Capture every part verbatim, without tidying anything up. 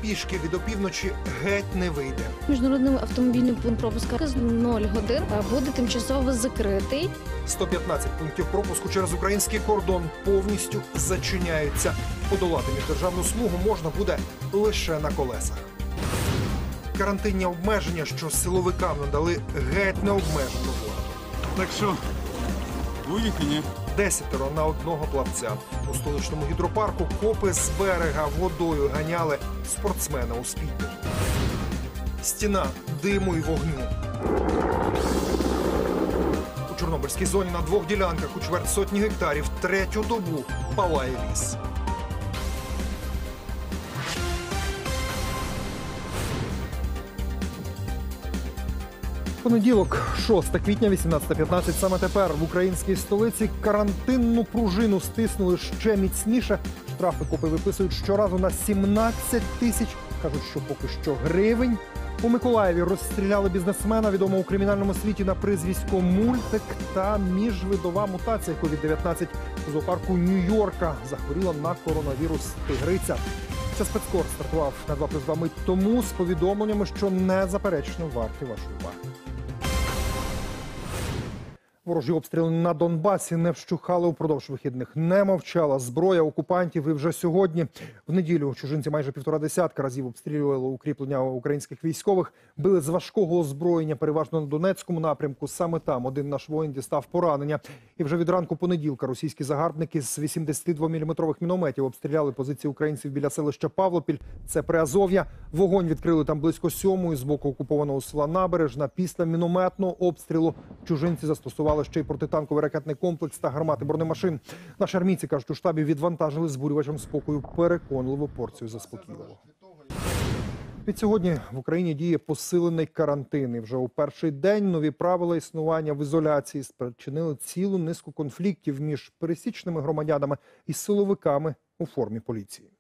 пішки від опівночі геть не вийде. Міжнародний автомобільний пункт пропуску з нуль годин буде тимчасово закритий. сто п'ятнадцять пунктів пропуску через український кордон повністю зачиняються. Подолати міждержавну смугу можна буде лише на колесах. Карантинні обмеження, що силовикам надали геть необмежену владу. Так що, будете, ні? Десятеро на одного плавця. У столичному гідропарку копи з берега водою ганяли спортсмена у спідні. Стіна диму і вогню. У Чорнобильській зоні на двох ділянках у чверть сотні гектарів третю добу палає ліс. Понеділок, шостого квітня, вісімнадцята п'ятнадцять, саме тепер в українській столиці карантинну пружину стиснули ще міцніше. Штрафи копи виписують щоразу на сімнадцять тисяч, кажуть, що поки що гривень. У Миколаєві розстріляли бізнесмена, відомого у кримінальному світі на прізвисько Мультик, та міжвидова мутація ковід дев'ятнадцять у зоопарку Нью-Йорка захворіла на коронавірус тигриця. Це спецкор стартував на два плюс два мить тому з повідомленнями, що незаперечно варті вашої уваги. Ворожі обстріли на Донбасі не вщухали упродовж вихідних. Не мовчала зброя окупантів і вже сьогодні. В неділю чужинці майже півтора десятка разів обстрілювали укріплення українських військових. Били з важкого озброєння, переважно на Донецькому напрямку. Саме там один наш воїн дістав поранення. І вже від ранку понеділка російські загарбники з вісімдесятидвоміліметрових мінометів обстріляли позиції українців біля селища Павлопіль. Це Приазов'я. Вогонь відкрили там близько сьомої з боку окупованого села Набережна. Після мінометного обстрілу чужинці застосували ще й протитанковий ракетний комплекс та гармати бронемашин. Наші армійці, кажуть, у штабі відвантажили збурювачем спокою переконливу порцію заспокійливого. Від сьогодні в Україні діє посилений карантин. І вже у перший день нові правила існування в ізоляції спричинили цілу низку конфліктів між пересічними громадянами і силовиками у формі поліції.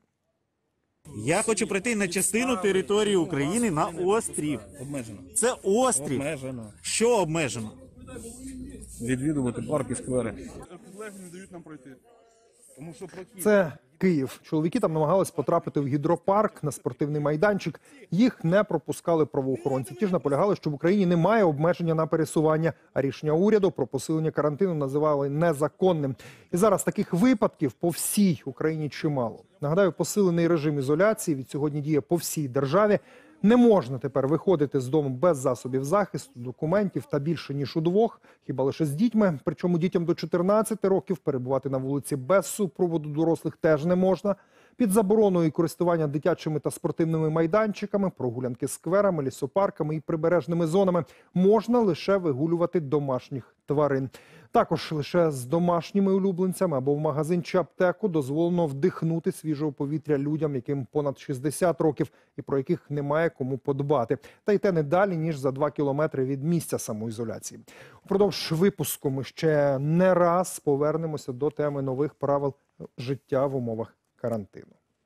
Я хочу прийти на частину території України на острів. Обмежено. Це острів. Обмежено. Що обмежено? Відвідувати парки, сквери. Підлеглі не дають нам пройти. Тому що прохід... Це Київ. Чоловіки там намагались потрапити в гідропарк на спортивний майданчик. Їх не пропускали правоохоронці. Ті ж наполягали, що в Україні немає обмеження на пересування, а рішення уряду про посилення карантину називали незаконним. І зараз таких випадків по всій Україні чимало. Нагадаю, посилений режим ізоляції від сьогодні діє по всій державі. Не можна тепер виходити з дому без засобів захисту, документів та більше, ніж удвох, хіба лише з дітьми. Причому дітям до чотирнадцяти років перебувати на вулиці без супроводу дорослих теж не можна. Під забороною користування дитячими та спортивними майданчиками, прогулянки скверами, лісопарками і прибережними зонами можна лише вигулювати домашніх тварин. Також лише з домашніми улюбленцями або в магазин чи аптеку дозволено вдихнути свіжого повітря людям, яким понад шістдесят років і про яких немає кому подбати. Та й те не далі, ніж за два кілометри від місця самоізоляції. Упродовж випуску ми ще не раз повернемося до теми нових правил життя в умовах карантину.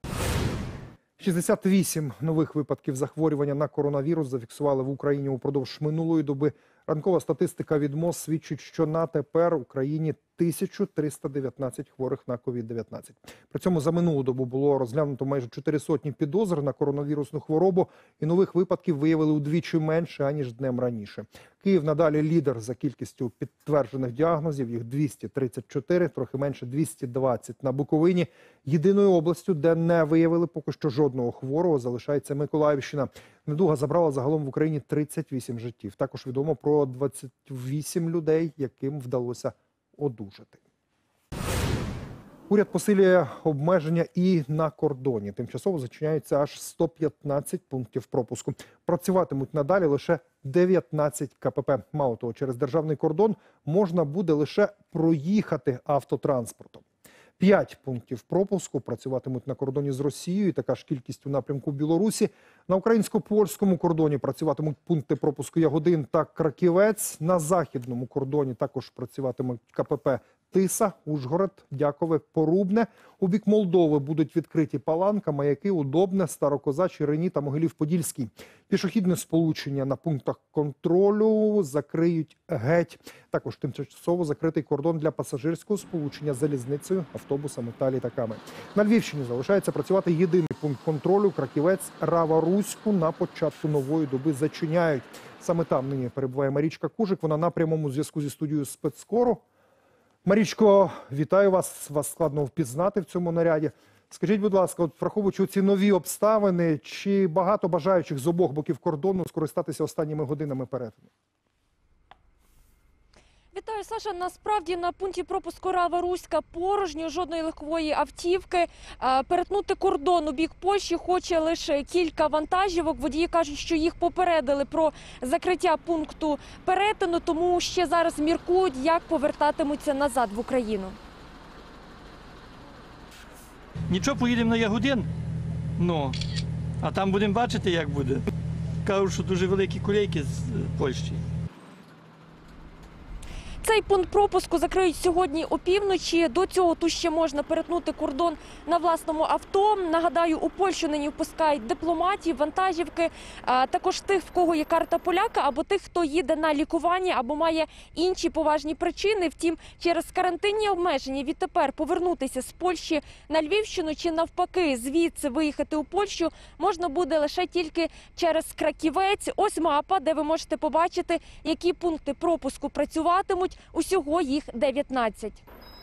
шістдесят вісім нових випадків захворювання на коронавірус зафіксували в Україні упродовж минулої доби. Ранкова статистика від МОЗ свідчить, що на тепер в Україні тисяча триста дев'ятнадцять хворих на ковід дев'ятнадцять. При цьому за минулу добу було розглянуто майже чотири сотні підозр на коронавірусну хворобу, і нових випадків виявили удвічі менше, аніж днем раніше. Київ надалі лідер за кількістю підтверджених діагнозів, їх двісті тридцять чотири, трохи менше двісті двадцять на Буковині. Єдиною областю, де не виявили поки що жодного хворого, залишається Миколаївщина. Недуга забрала загалом в Україні тридцять вісім життів. Також відомо про двадцять вісім людей, яким вдалося одужати. Уряд посилює обмеження і на кордоні. Тимчасово зачиняються аж сто п'ятнадцять пунктів пропуску. Працюватимуть надалі лише дев'ятнадцять ка пе пе. Мало того, через державний кордон можна буде лише проїхати автотранспортом. П'ять пунктів пропуску працюватимуть на кордоні з Росією, така ж кількість у напрямку Білорусі. На українсько-польському кордоні працюватимуть пункти пропуску Ягодин та Краківець. На західному кордоні також працюватимуть ка пе пе Тиса, Ужгород, Дякове, Порубне. У бік Молдови будуть відкриті Паланка, Маяки, Удобне, Старокозачі, Рені та Могилів-Подільський. Пішохідне сполучення на пунктах контролю закриють геть. Також тимчасово закритий кордон для пасажирського сполучення залізницею, автобусами та літаками. На Львівщині залишається працювати єдиний пункт контролю. Краківець, Рава-Руську на початку нової доби зачиняють. Саме там нині перебуває Марічка Кужик. Вона на прямому зв'язку зі студією спецкору. Марічко, вітаю вас. Вас складно впізнати в цьому наряді. Скажіть, будь ласка, от враховуючи ці нові обставини, чи багато бажаючих з обох боків кордону скористатися останніми годинами перетину? Вітаю, Саша. Насправді на пункті пропуску Рава-Руська порожньо, жодної легкової автівки. Перетнути кордон у бік Польщі хоче лише кілька вантажівок. Водії кажуть, що їх попередили про закриття пункту перетину, тому ще зараз міркують, як повертатимуться назад в Україну. Нічого, поїдемо на Ягодин, ну, а там будемо бачити, як буде. Кажуть, що дуже великі колейки з Польщі. Цей пункт пропуску закриють сьогодні опівночі. До цього тут ще можна перетнути кордон на власному авто. Нагадаю, у Польщу нині впускають дипломатів, вантажівки, а також тих, в кого є карта поляка, або тих, хто їде на лікування, або має інші поважні причини. Втім, через карантинні обмеження відтепер повернутися з Польщі на Львівщину чи навпаки звідси виїхати у Польщу можна буде лише тільки через Краківець. Ось мапа, де ви можете побачити, які пункти пропуску працюватимуть. Усього їх дев'ятнадцять.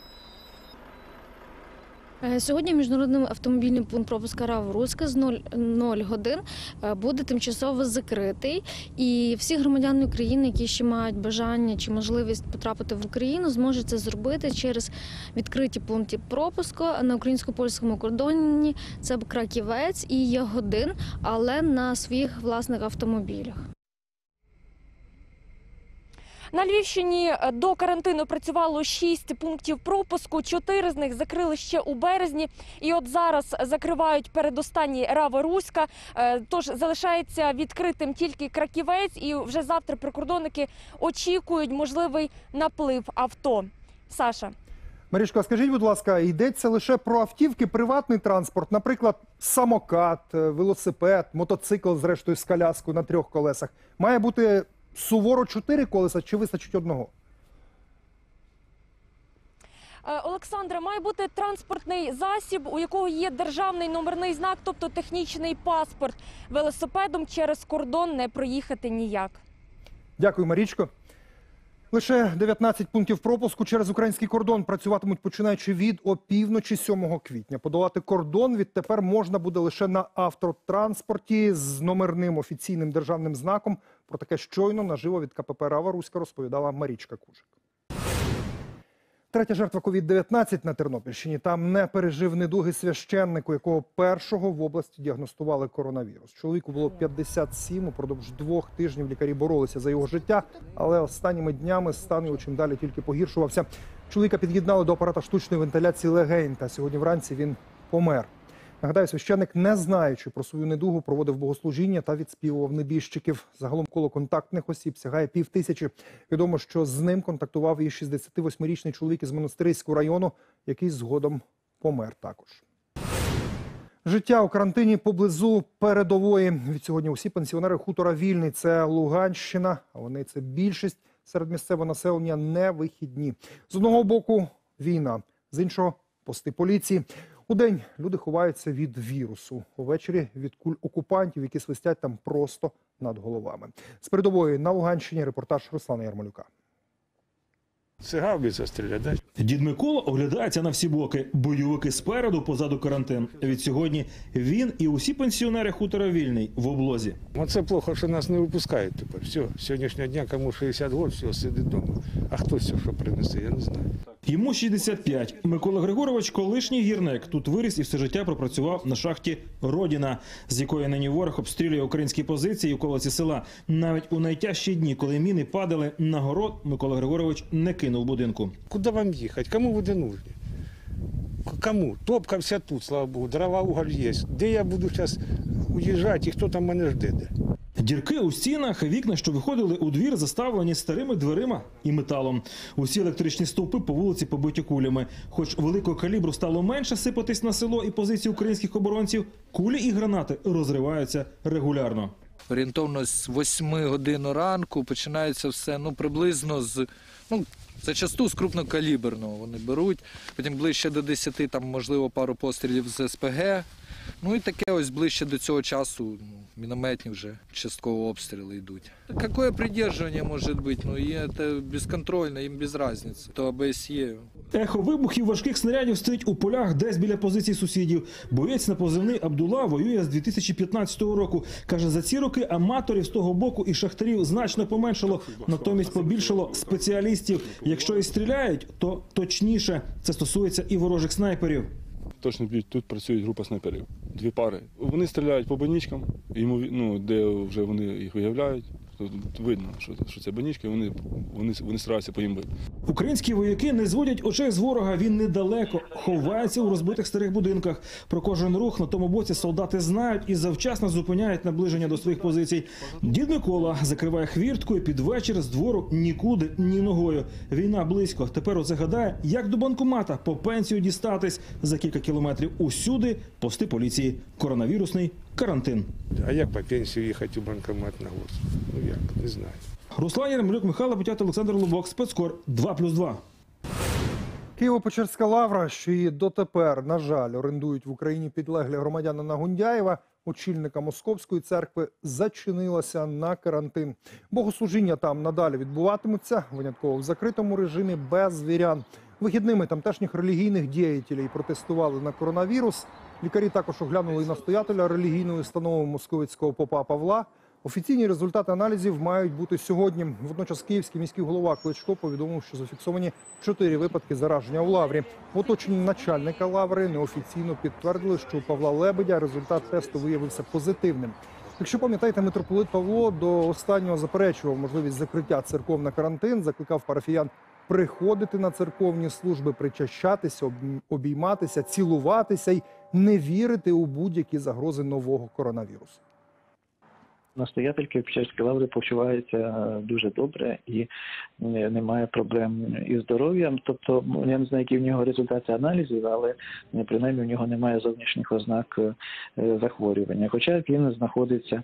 Сьогодні міжнародний автомобільний пункт пропуску Рава-Руська з нуль годин буде тимчасово закритий. І всі громадяни України, які ще мають бажання чи можливість потрапити в Україну, зможуть це зробити через відкриті пункти пропуску на українсько-польському кордоні. Це Краківець і Ягодин, але на своїх власних автомобілях. На Львівщині до карантину працювало шість пунктів пропуску, чотири з них закрили ще у березні. І от зараз закривають передостанній Рава-Руська, тож залишається відкритим тільки Краківець. І вже завтра прикордонники очікують можливий наплив авто. Саша. Марічко, скажіть, будь ласка, йдеться лише про автівки, приватний транспорт, наприклад, самокат, велосипед, мотоцикл, зрештою, з коляскою на трьох колесах. Має бути суворо чотири колеса чи вистачить одного? Олександре, має бути транспортний засіб, у якого є державний номерний знак, тобто технічний паспорт. Велосипедом через кордон не проїхати ніяк. Дякую, Марічко. Лише дев'ятнадцять пунктів пропуску через український кордон працюватимуть починаючи від опівночі сьомого квітня. Подолати кордон відтепер можна буде лише на автотранспорті з номерним офіційним державним знаком. Про таке щойно наживо від ка пе пе «Рава-Руська» розповідала Марічка Кужик. Третя жертва ковід дев'ятнадцять на Тернопільщині. Там не пережив недуги священник, у якого першого в області діагностували коронавірус. Чоловіку було п'ятдесят сім, упродовж двох тижнів лікарі боролися за його життя, але останніми днями стан його чим далі тільки погіршувався. Чоловіка під'єднали до апарата штучної вентиляції легень, та сьогодні вранці він помер. Нагадаю, священник, не знаючи про свою недугу, проводив богослужіння та відспівував небіжчиків. Загалом коло контактних осіб сягає пів тисячі. Відомо, що з ним контактував і шістдесятивосьмирічний чоловік із Монастириського району, який згодом помер також. Життя у карантині поблизу передової. Від сьогодні усі пенсіонери хутора Вільний – це Луганщина, а вони – це більшість серед місцевого населення, не вихідні. З одного боку – війна, з іншого – пости поліції. Удень люди ховаються від вірусу, увечері – від куль окупантів, які свистять там просто над головами. З передової на Луганщині репортаж Руслана Ярмолюка. Це гаубиця стріляє, да? Дід Микола оглядається на всі боки. Бойовики спереду, позаду карантин. Від сьогодні він і усі пенсіонери хутора Вільний в облозі. Оце плохо, що нас не випускають тепер. Все, з сьогоднішнього дня кому шістдесят років, все, сидить вдома. А хтось що принесе, я не знаю. Йому шістдесят п'ять. Микола Григорович – колишній гірник. Тут виріс і все життя пропрацював на шахті «Родіна», з якої нині ворог обстрілює українські позиції в околиці села. Навіть у найтяжчі дні, коли міни падали на город, Микола Григорович не кинув будинку. Куди вам їхати? Кому буде нужні? Кому? Топка вся тут, слава Богу, дрова, уголь є. Де я буду зараз уїжджати і хто там мене жде? Дірки у стінах, вікна, що виходили у двір, заставлені старими дверима і металом. Усі електричні стовпи по вулиці побиті кулями. Хоч великого калібру стало менше сипатись на село і позиції українських оборонців, кулі і гранати розриваються регулярно. Орієнтовно з восьми годин ранку починається все, ну, приблизно з, ну, зачасту з крупнокаліберного вони беруть, потім ближче до десяти, там, можливо, пару пострілів з ес пе ге, ну і таке ось ближче до цього часу, ну, мінометні вже частково обстріли йдуть. Какое придержування може бути? Ну, є це безконтрольно, їм без різниці, то а бе ес є. Ехо вибухів важких снарядів стоїть у полях десь біля позицій сусідів. Боєць на позивний Абдула воює з дві тисячі п'ятнадцятого року. Каже, за ці роки аматорів з того боку і шахтарів значно поменшало, натомість побільшало спеціалістів. Якщо і стріляють, то точніше. Це стосується і ворожих снайперів. Точно б'ють, тут працює група снайперів. Дві пари. Вони стріляють по банічкам, йому, ну, де вже вони їх виявляють. Тут видно, що, що це банічки, вони, вони, вони стараються по їм бити. Українські вояки не зводять очей з ворога, він недалеко, ховається у розбитих старих будинках. Про кожен рух на тому боці солдати знають і завчасно зупиняють наближення до своїх позицій. Дід Микола закриває хвіртку і під вечір з двору нікуди, ні ногою. Війна близько. Тепер оце гадає, як до банкомата по пенсію дістатись. За кілька кілометрів усюди пости поліції. Коронавірусний карантин. А як по пенсію їхати у банкомат на год? Ну як, не знаю. Руслан Ярмолюк, Михайло Потят, Олександр Лубок, Спецкор, два плюс два. Києво-Печерська лавра, що її дотепер, на жаль, орендують в Україні підлеглі громадяни Нагундяєва, очільника Московської церкви, зачинилася на карантин. Богослужіння там надалі відбуватимуться, винятково в закритому режимі, без вірян. Вихідними тамтешніх релігійних діятелів протестували на коронавірус. Лікарі також оглянули і настоятеля релігійної установи московицького попа Павла. Офіційні результати аналізів мають бути сьогодні. Водночас київський міський голова Кличко повідомив, що зафіксовані чотири випадки зараження у лаврі. В оточенні начальника лаври неофіційно підтвердили, що у Павла Лебедя результат тесту виявився позитивним. Якщо пам'ятаєте, митрополит Павло до останнього заперечував можливість закриття церков на карантин, закликав парафіян приходити на церковні служби, причащатися, обійматися, цілуватися й не вірити у будь-які загрози нового коронавірусу. Настоятель Києво-Печерської лаври почувається дуже добре і немає проблем із здоров'ям. Тобто, я не знаю, які в нього результати аналізів, але принаймні в нього немає зовнішніх ознак захворювання. Хоча він знаходиться,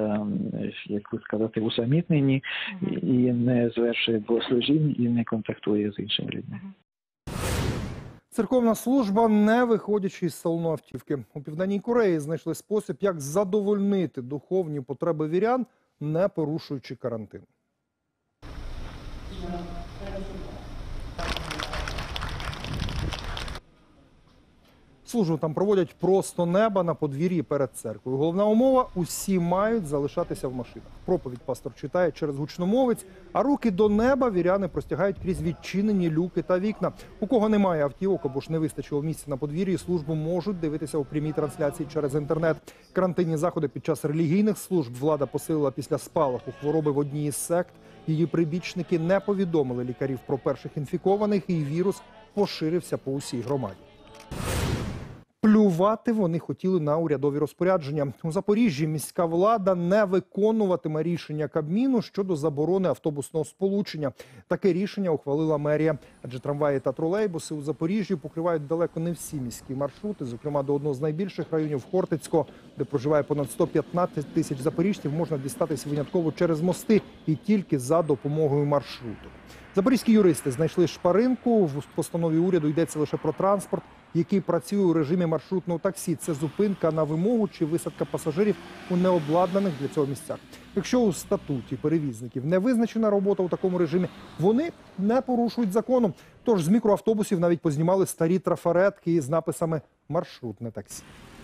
як би сказати, усамітнені і не звершує богослужінь і не контактує з іншими людьми. Церковна служба, не виходячи із салону автівки. У Південній Кореї знайшли спосіб, як задовольнити духовні потреби вірян, не порушуючи карантин. Службу там проводять просто неба на подвір'ї перед церквою. Головна умова – усі мають залишатися в машинах. Проповідь пастор читає через гучномовець, а руки до неба віряни простягають крізь відчинені люки та вікна. У кого немає автівок або ж не вистачило місця на подвір'ї, службу можуть дивитися у прямій трансляції через інтернет. Карантинні заходи під час релігійних служб влада посилила після спалаху хвороби в одній із сект. Її прибічники не повідомили лікарів про перших інфікованих, і вірус поширився по усій громаді. Плювати вони хотіли на урядові розпорядження. У Запоріжжі міська влада не виконуватиме рішення Кабміну щодо заборони автобусного сполучення. Таке рішення ухвалила мерія. Адже трамваї та тролейбуси у Запоріжжі покривають далеко не всі міські маршрути. Зокрема, до одного з найбільших районів Хортицького, де проживає понад сто п'ятнадцять тисяч запоріжців, можна дістатися винятково через мости і тільки за допомогою маршруту. Запорізькі юристи знайшли шпаринку. В постанові уряду йдеться лише про транспорт, який працює у режимі маршрутного таксі. Це зупинка на вимогу чи висадка пасажирів у необладнаних для цього місцях. Якщо у статуті перевізників не визначена робота у такому режимі, вони не порушують закону. Тож з мікроавтобусів навіть познімали старі трафаретки із написами «Маршрутне таксі».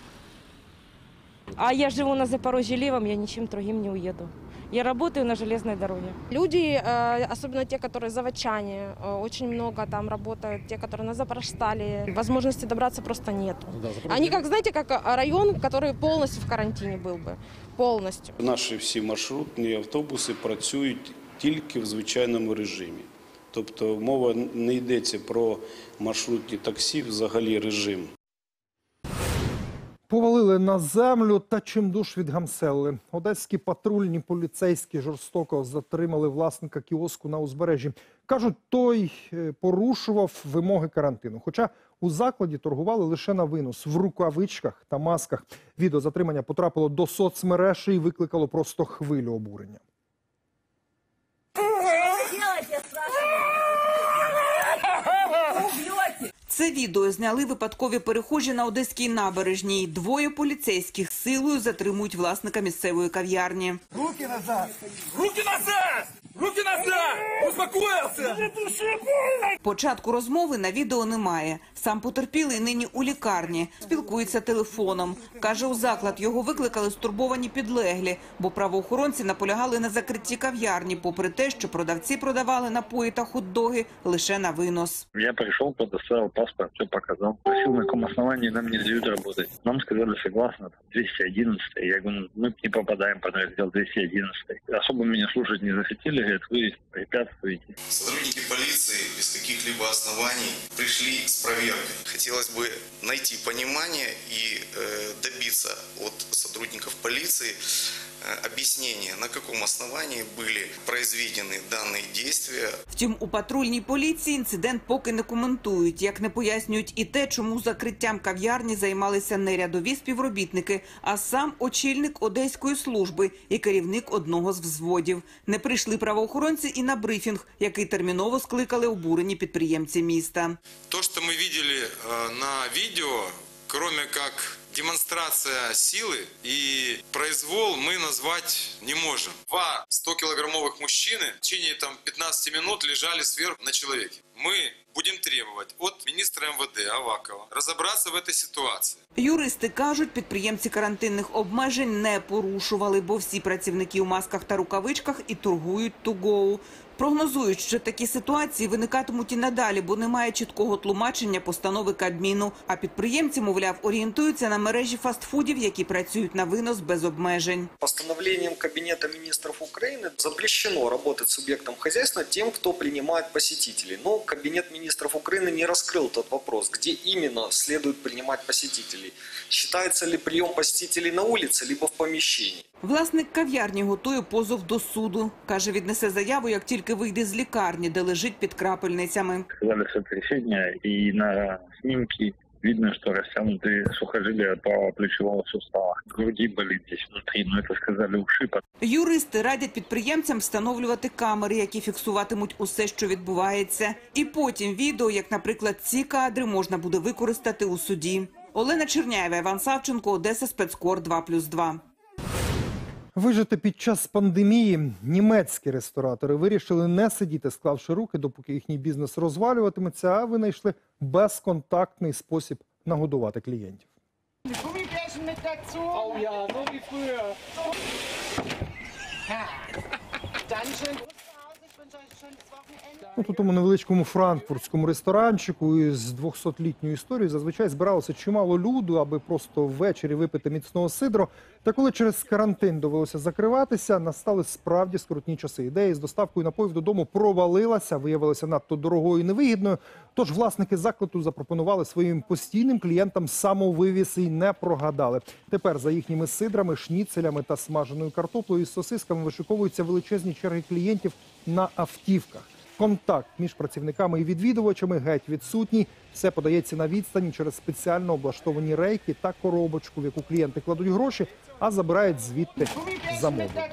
А я живу на Запорожье левом, я ничем другим не уеду. Я работаю на железной дороге. Люди, особенно те, которые заводчане, очень много там работают, те, которые на Запорожстале, возможности добраться просто нету. Они, как, знаете, как район, который полностью в карантине был бы. Полностью. Наші всі маршрутні автобуси працюють тільки в звичайному режимі. Тобто мова не йдеться про маршрутні таксі, взагалі режим. Повалили на землю та чимдуж відгамселили. Одеські патрульні поліцейські жорстоко затримали власника кіоску на узбережжі. Кажуть, той порушував вимоги карантину. Хоча у закладі торгували лише на винос, в рукавичках та масках. Відео затримання потрапило до соцмереж і викликало просто хвилю обурення. Це відео зняли випадкові перехожі на Одеській набережній. Двоє поліцейських силою затримують власника місцевої кав'ярні. Руки назад! Руки назад! Руки назад! Успокоївся! Початку розмови на відео немає. Сам потерпілий нині у лікарні. Спілкується телефоном. Каже, у заклад його викликали стурбовані підлеглі, бо правоохоронці наполягали на закритті кав'ярні, попри те, що продавці продавали напої та хот-доги лише на винос. Я пришел, предоставил паспорт, все показал. Спросил, на каком основании нам не дают работать. Нам сказали, согласно, двести одиннадцатый. Я говорю, мы не попадаем под раздел двести одиннадцатый. Особо меня слушать не захотели, говорят, вы препятствуете. Сотрудники полиции без каких-либо оснований пришли с проверкой. Хотелось бы найти понимание и э, добиться от сотрудников полиции э, объяснения, на каком основании были произведены данные действия. Втім, у патрульній поліції інцидент поки не коментують, як не пояснюють і те, чому закриттям кав'ярні займалися не рядові співробітники, а сам очільник Одеської служби і керівник одного з взводів. Не прийшли правоохоронці і на брифінг, який терміново скликали обурені підприємці міста. То, что мы видели на видео, кроме как демонстрация силы и произвол, мы назвать не можем. Два стокилограммовых мужчины в течение там, пятнадцати минут лежали сверху на человеке. Мы будем требовать от министра эм вэ дэ Авакова разобраться в этой ситуации. Юристи кажуть, підприємці карантинних обмежень не порушували, бо всі працівники у масках та рукавичках і торгують to-go. Прогнозують, що такі ситуації виникатимуть і надалі, бо немає чіткого тлумачення постанови Кабміну. А підприємці, мовляв, орієнтуються на мережі фастфудів, які працюють на винос без обмежень. Постановлением Кабинета министров Украины запрещено работать субъектом хозяйства тем, кто принимает посетителей. Но Кабинет министров Украины не раскрыл тот вопрос, где именно следует принимать посетителей. Считается ли прием посетителей на улице, либо в помещении. Власник кав'ярні готує позов до суду. Каже, віднесе заяву, як тільки вийде з лікарні, де лежить під крапельницями. Сказали сотрясение, и на снимке видно, что растянуты сухожилия по плечевому суставу. Груди болит здесь внутри, но это сказали ушиб. Юристи радять підприємцям встановлювати камери, які фіксуватимуть усе, що відбувається. І потім відео, як, наприклад, ці кадри можна буде використати у суді. Олена Черняєва, Іван Савченко, Одеса, Спецкор два плюс два. Вижити під час пандемії німецькі ресторатори вирішили не сидіти, склавши руки, допоки їхній бізнес розвалюватиметься, а винайшли безконтактний спосіб нагодувати клієнтів. От у тому невеличкому франкфуртському ресторанчику із двохсотлітньою історією зазвичай збиралося чимало люду, аби просто ввечері випити міцного сидру. Та коли через карантин довелося закриватися, настали справді скрутні часи. Ідея з доставкою напоїв додому провалилася, виявилася надто дорогою і невигідною. Тож власники закладу запропонували своїм постійним клієнтам самовивіз і не прогадали. Тепер за їхніми сидрами, шніцелями та смаженою картоплею із сосисками вишиковуються величезні черги клієнтів на автівках. Контакт між працівниками і відвідувачами геть відсутній. Все подається на відстані через спеціально облаштовані рейки та коробочку, в яку клієнти кладуть гроші, а забирають звідти замовлення.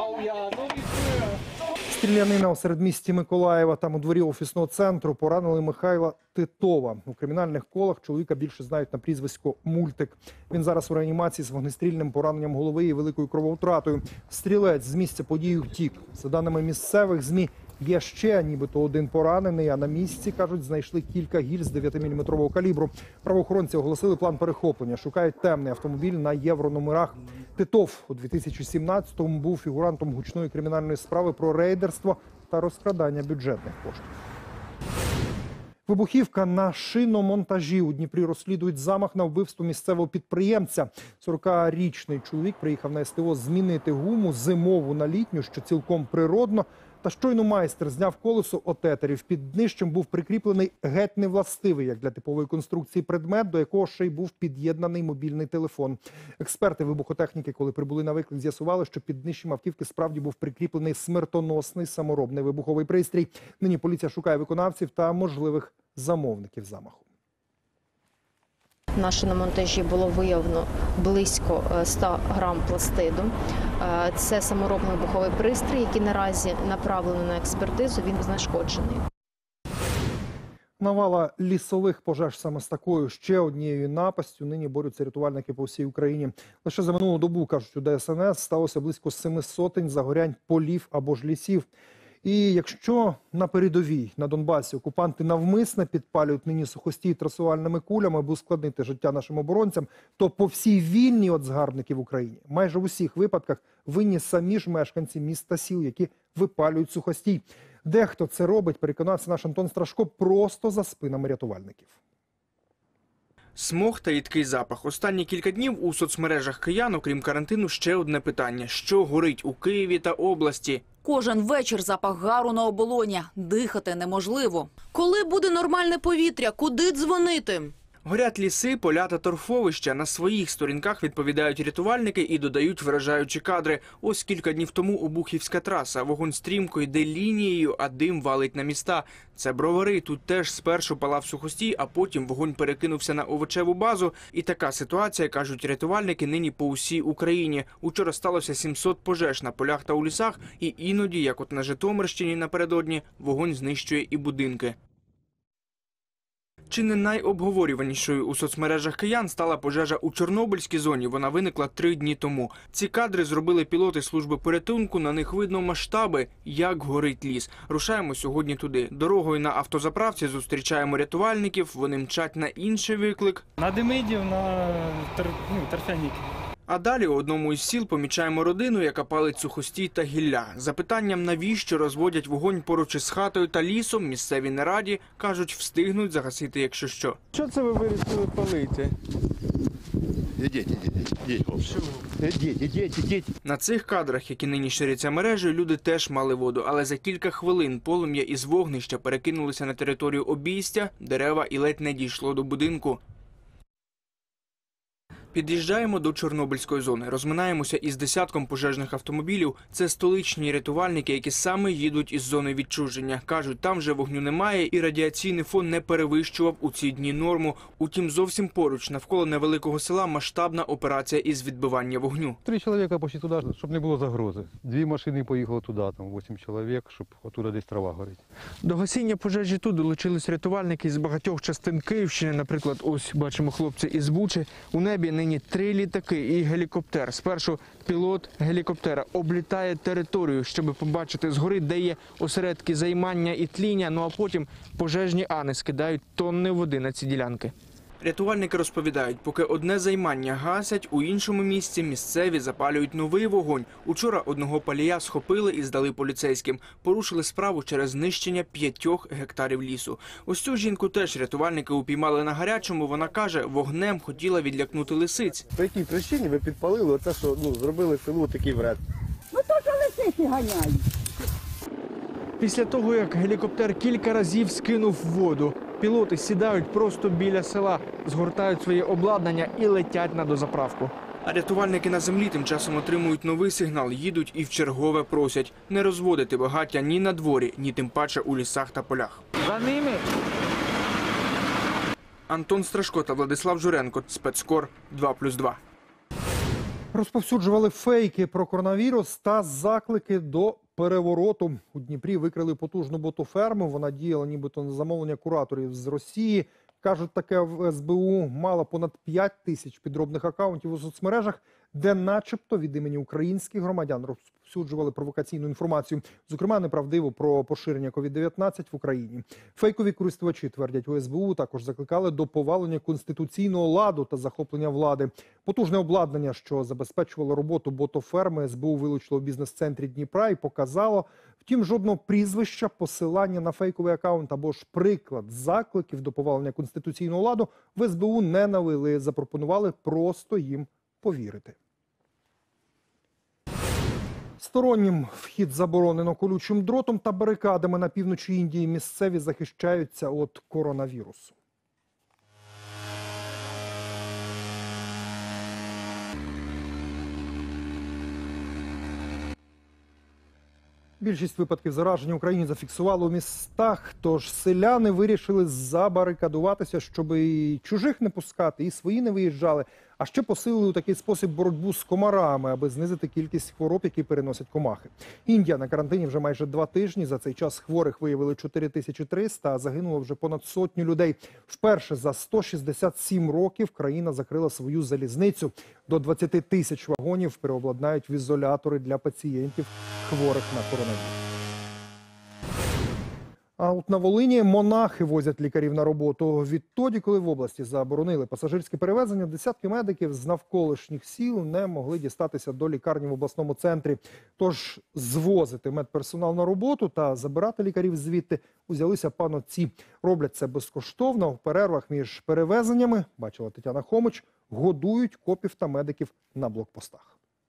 Стрілянина у середмісті Миколаєва, там у дворі офісного центру, поранили Михайла Титова. У кримінальних колах чоловіка більше знають на прізвисько «Мультик». Він зараз у реанімації з вогнестрільним пораненням голови і великою крововтратою. Стрілець з місця події втік. За даними місцевих ЗМІ, є ще нібито один поранений, а на місці, кажуть, знайшли кілька гільз дев'ятиміліметрового калібру. Правоохоронці оголосили план перехоплення. Шукають темний автомобіль на єврономерах. Титов у дві тисячі сімнадцятому був фігурантом гучної кримінальної справи про рейдерство та розкрадання бюджетних коштів. Вибухівка на шиномонтажі. У Дніпрі розслідують замах на вбивство місцевого підприємця. сорокарічний чоловік приїхав на ес те о змінити гуму зимову на літню, що цілком природно. Та щойно майстер зняв колесо отетерів, під днищем був прикріплений геть невластивий, як для типової конструкції, предмет, до якого ще й був під'єднаний мобільний телефон. Експерти вибухотехніки, коли прибули на виклик, з'ясували, що під днищем автівки справді був прикріплений смертоносний саморобний вибуховий пристрій. Нині поліція шукає виконавців та можливих замовників замаху. На шиномонтажі було виявлено близько ста грам пластиду. Це саморобний вибуховий пристрій, який наразі направлено на експертизу, він знешкоджений. Навала лісових пожеж саме з такою ще однією напастю нині борються рятувальники по всій Україні. Лише за минулу добу, кажуть у Де Ес Ен Ес, сталося близько семи сотень загорянь полів або ж лісів. І якщо на передовій на Донбасі окупанти навмисне підпалюють нині сухостій трасувальними кулями, аби ускладнити життя нашим оборонцям, то по всій війні від згарбників в Україні майже в усіх випадках винні самі ж мешканці міст та сіл, які випалюють сухостій. Дехто це робить, переконався наш Антон Страшко, просто за спинами рятувальників. Смог та їдкий запах. Останні кілька днів у соцмережах киян, окрім карантину, ще одне питання. Що горить у Києві та області? Кожен вечір запах гару на оболоні. Дихати неможливо. Коли буде нормальне повітря? Куди дзвонити? Горять ліси, поля та торфовища. На своїх сторінках відповідають рятувальники і додають вражаючі кадри. Ось кілька днів тому Обухівська траса. Вогонь стрімко йде лінією, а дим валить на міста. Це Бровари. Тут теж спершу палав сухостій, а потім вогонь перекинувся на овочеву базу. І така ситуація, кажуть рятувальники, нині по усій Україні. Учора сталося сімсот пожеж на полях та у лісах. І іноді, як от на Житомирщині напередодні, вогонь знищує і будинки. Чи не найобговорюванішою у соцмережах киян стала пожежа у Чорнобильській зоні. Вона виникла три дні тому. Ці кадри зробили пілоти служби порятунку. На них видно масштаби, як горить ліс. Рушаємо сьогодні туди. Дорогою на автозаправці зустрічаємо рятувальників. Вони мчать на інший виклик. На Демидів, на тер... ну, Торфяніки. А далі у одному із сіл помічаємо родину, яка палить сухостій та гілля. Запитанням, навіщо розводять вогонь поруч із хатою та лісом, місцеві не раді, кажуть, встигнуть загасити, якщо що. Що це ви вирішили палити? Ідіть, ідіть, ідіть, хлопці. Ідіть, ідіть, ідіть. На цих кадрах, які нині ширяться мережею, люди теж мали воду, але за кілька хвилин полум'я із вогнища перекинулося на територію обійстя, дерева і ледь не дійшло до будинку. Під'їжджаємо до Чорнобильської зони, розминаємося із десятком пожежних автомобілів. Це столичні рятувальники, які саме їдуть із зони відчуження. Кажуть, там вже вогню немає і радіаційний фон не перевищував у ці дні норму. Утім, зовсім поруч, навколо невеликого села, масштабна операція із відбивання вогню. Три чоловіка пішли туди, щоб не було загрози. Дві машини поїхали туди, там вісім чоловік, щоб отуди десь трава горить. До гасіння пожежі тут долучились рятувальники з багатьох частин Київщини. Наприклад, ось бачимо хлопці із Бучі. У небі нині три літаки і гелікоптер. Спершу пілот гелікоптера облітає територію, щоб побачити згори, де є осередки займання і тління, ну а потім пожежні ани скидають тонни води на ці ділянки. Рятувальники розповідають, поки одне займання гасять, у іншому місці місцеві запалюють новий вогонь. Учора одного палія схопили і здали поліцейським. Порушили справу через знищення п'ятьох гектарів лісу. Ось цю жінку теж рятувальники упіймали на гарячому. Вона каже, вогнем хотіла відлякнути лисиць. По якій причині ви підпалили оце, що ну, зробили селу такий вред? Ну то, що лисиці ганяють. Після того, як гелікоптер кілька разів скинув воду, пілоти сідають просто біля села, згортають своє обладнання і летять на дозаправку. А рятувальники на землі тим часом отримують новий сигнал, їдуть і вчергове просять не розводити багаття ні на дворі, ні тим паче у лісах та полях. За ними. Антон Страшко та Владислав Журенко, Спецкор два плюс два. Розповсюджували фейки про коронавірус та заклики до перевороту. У Дніпрі викрили потужну ботоферму. Вона діяла нібито на замовлення кураторів з Росії. Кажуть, таке в ес бе у мала понад п'ять тисяч підробних акаунтів у соцмережах, де начебто від імені українських громадян розповсюджували провокаційну інформацію, зокрема неправдиву про поширення ковід дев'ятнадцять в Україні. Фейкові користувачі, твердять у ес бе у, також закликали до повалення конституційного ладу та захоплення влади. Потужне обладнання, що забезпечувало роботу ботоферми, ес бе у вилучило в бізнес-центрі Дніпра і показало, втім, жодного прізвища, посилання на фейковий акаунт або ж приклад закликів до повалення конституційного ладу в ес бе у не навели, запропонували просто їм повірити. Постороннім вхід заборонено колючим дротом та барикадами на півночі Індії. Місцеві захищаються від коронавірусу. Більшість випадків зараження в Україні зафіксували у містах, тож селяни вирішили забарикадуватися, щоб і чужих не пускати, і свої не виїжджали. А ще посилили у такий спосіб боротьбу з комарами, аби знизити кількість хвороб, які переносять комахи. Індія на карантині вже майже два тижні. За цей час хворих виявили чотири тисячі триста, а загинуло вже понад сотню людей. Вперше за сто шістдесят сім років країна закрила свою залізницю. До двадцяти тисяч вагонів переобладнають в ізолятори для пацієнтів, хворих на коронавірус. А от на Волині монахи возять лікарів на роботу. Відтоді, коли в області заборонили пасажирські перевезення, десятки медиків з навколишніх сіл не могли дістатися до лікарні в обласному центрі. Тож звозити медперсонал на роботу та забирати лікарів звідти узялися панотці. Роблять це безкоштовно. В перервах між перевезеннями, бачила Тетяна Хомич, годують копів та медиків на блокпостах.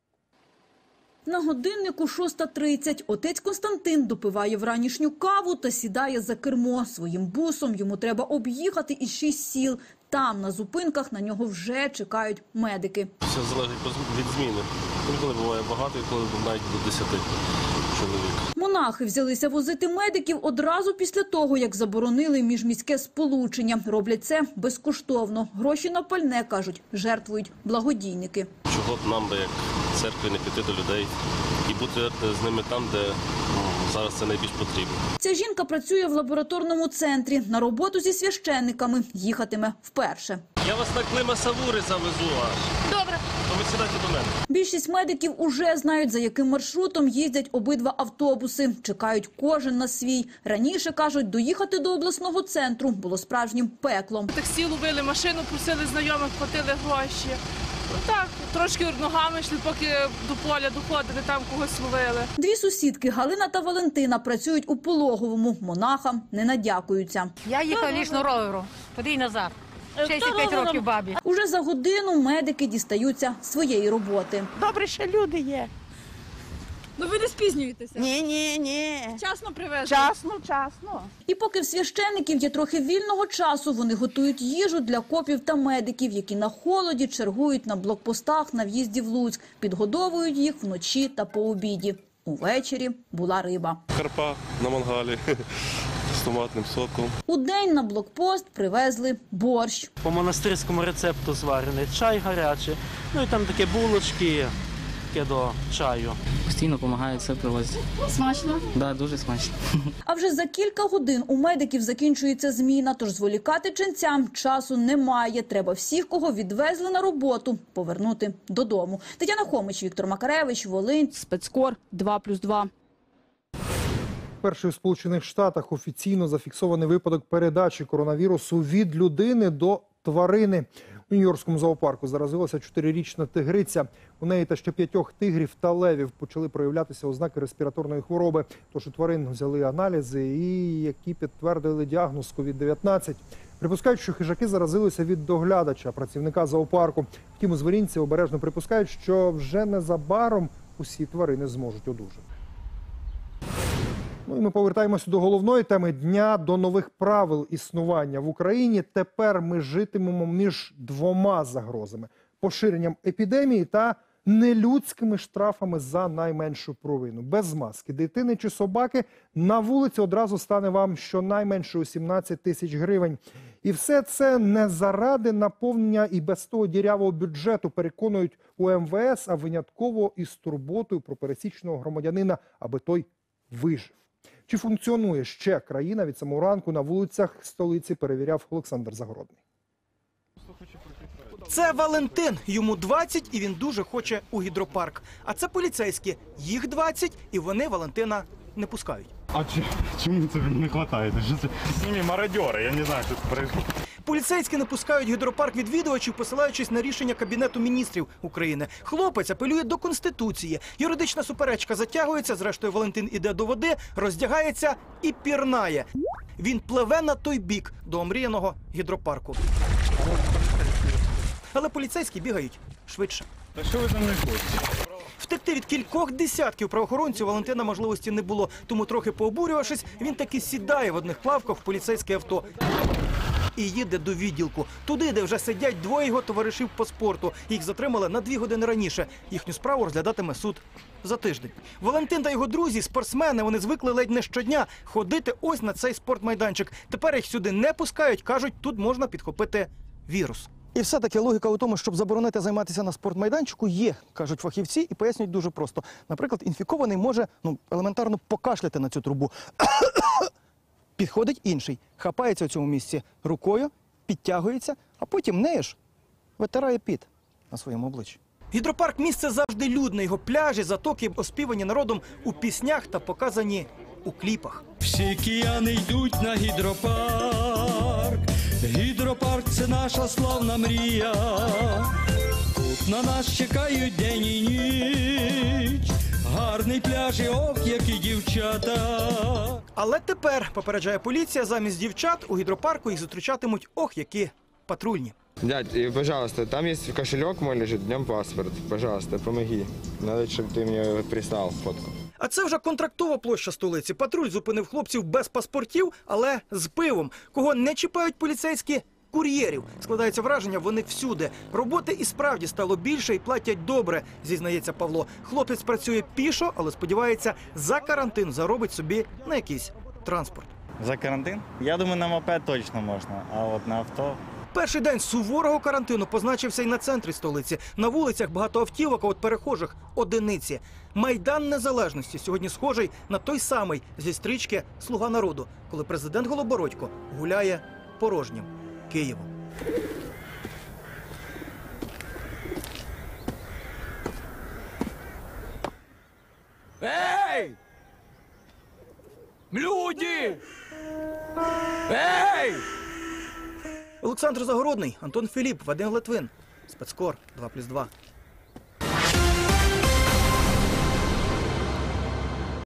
На годиннику шоста тридцять. Отець Константин допиває вранішню каву та сідає за кермо. Своїм бусом йому треба об'їхати із шість сіл. Там, на зупинках, на нього вже чекають медики. Все залежить від зміни. Інколи буває багато, інколи навіть до десяти чоловік. Монахи взялися возити медиків одразу після того, як заборонили міжміське сполучення. Роблять це безкоштовно. Гроші на пальне, кажуть, жертвують благодійники. Чого б нам, як церкві, не піти до людей і бути з ними там, де зараз це найбільш потрібно. Ця жінка працює в лабораторному центрі. На роботу зі священниками їхатиме вперше. Я вас на Клима Савури завезу аж. Добре. То ви сідайте до мене. Більшість медиків уже знають, за яким маршрутом їздять обидва автобуси. Чекають кожен на свій. Раніше, кажуть, доїхати до обласного центру було справжнім пеклом. Таксі ловили машину, просили знайомих, платили гроші. Так, трошки ногами йшли, поки до поля доходили, там когось ловили. Дві сусідки, Галина та Валентина, працюють у Пологовому. Монахам не надякуються. Я їхала лічно ровером, туди і назад. шістдесят п'ять років бабі. Уже за годину медики дістаються своєї роботи. Добре, що люди є. Ну ви не спізнюєтеся? Ні, ні, ні. Вчасно привезли? Вчасно, вчасно. І поки в священиків є трохи вільного часу, вони готують їжу для копів та медиків, які на холоді чергують на блокпостах на в'їзді в Луцьк. Підгодовують їх вночі та по обіді. Увечері була риба. Карпа на мангалі з томатним соком. Удень на блокпост привезли борщ. По монастирському рецепту зварений чай гарячий, ну і там такі булочки до чаю. Постійно допомагають, все привозять. Смачно? Так, да, дуже смачно. А вже за кілька годин у медиків закінчується зміна, тож зволікати ченцям часу немає. Треба всіх, кого відвезли на роботу, повернути додому. Тетяна Хомич, Віктор Макаревич, Волинь, Спецкор, два плюс два. Вперше у Сполучених Штатах офіційно зафіксований випадок передачі коронавірусу від людини до тварини. У Нью-Йоркському зоопарку заразилася чотирирічна тигриця. У неї та ще п'ятьох тигрів та левів почали проявлятися ознаки респіраторної хвороби. Тож у тварин взяли аналізи, і які підтвердили діагноз ковід дев'ятнадцять. Припускають, що хижаки заразилися від доглядача, працівника зоопарку. Втім, у звіринці обережно припускають, що вже незабаром усі тварини зможуть одужати. Ну і ми повертаємося до головної теми дня, до нових правил існування в Україні. Тепер ми житимемо між двома загрозами – поширенням епідемії та нелюдськими штрафами за найменшу провину. Без маски дитини чи собаки на вулиці одразу стане вам щонайменше у сімнадцять тисяч гривень. І все це не заради наповнення і без того дірявого бюджету, переконують у ем ве ес, а винятково із турботою про пересічного громадянина, аби той вижив. Чи функціонує ще країна від самого ранку на вулицях столиці, перевіряв Олександр Загородний. Це Валентин, йому двадцять і він дуже хоче у гідропарк. А це поліцейські, їх двадцять і вони Валентина не пускають. А чому це не вистачає? З ними мародери, я не знаю, що це відбувається. Поліцейські не пускають гідропарк відвідувачів, посилаючись на рішення Кабінету міністрів України. Хлопець апелює до Конституції. Юридична суперечка затягується, зрештою Валентин іде до води, роздягається і пірнає. Він пливе на той бік до омріяного гідропарку. Але поліцейські бігають швидше. Та що ви там не хочете? Втекти від кількох десятків правоохоронців Валентина можливості не було. Тому, трохи пообурювавшись, він таки сідає в одних плавках в поліцейське авто і їде до відділку. Туди, де вже сидять двоє його товаришів по спорту. Їх затримали на дві години раніше. Їхню справу розглядатиме суд за тиждень. Валентин та його друзі, спортсмени, вони звикли ледь не щодня ходити ось на цей спортмайданчик. Тепер їх сюди не пускають, кажуть, тут можна підхопити вірус. І все-таки логіка у тому, щоб заборонити займатися на спортмайданчику, є, кажуть фахівці, і пояснюють дуже просто. Наприклад, інфікований може ну, елементарно покашляти на цю трубу. Підходить інший, хапається у цьому місці рукою, підтягується, а потім неєш витирає піт на своєму обличчі. Гідропарк – місце завжди людне. Його пляжі, затоки оспівані народом у піснях та показані у кліпах. Всі кияни йдуть на гідропарк. Гідропарк – це наша славна мрія. Тут на нас чекають день і ніч. Гарний пляж і ох, які дівчата. Але тепер, попереджає поліція, замість дівчат у гідропарку їх зустрічатимуть ох, які патрульні. Дядь, пожалуйста, там есть кошелек мой лежит, в нем паспорт. Пожалуйста, помоги. Надо, чтобы ты мне прислал фотку. А це вже контрактова площа столиці. Патруль зупинив хлопців без паспортів, але з пивом. Кого не чіпають поліцейські? Кур'єрів. Складається враження, вони всюди. Роботи і справді стало більше і платять добре, зізнається Павло. Хлопець працює пішо, але сподівається, за карантин заробить собі на якийсь транспорт. За карантин? Я думаю, на мопед точно можна, а от на авто... Перший день суворого карантину позначився і на центрі столиці. На вулицях багато автівок, а от перехожих – одиниці. Майдан Незалежності сьогодні схожий на той самий зі стрічки «Слуга народу», коли президент Голобородько гуляє порожнім Києвом. Ей! Люди! Ей! Олександр Загородний, Антон Філіп, Вадим Литвин. Спецкор два плюс два.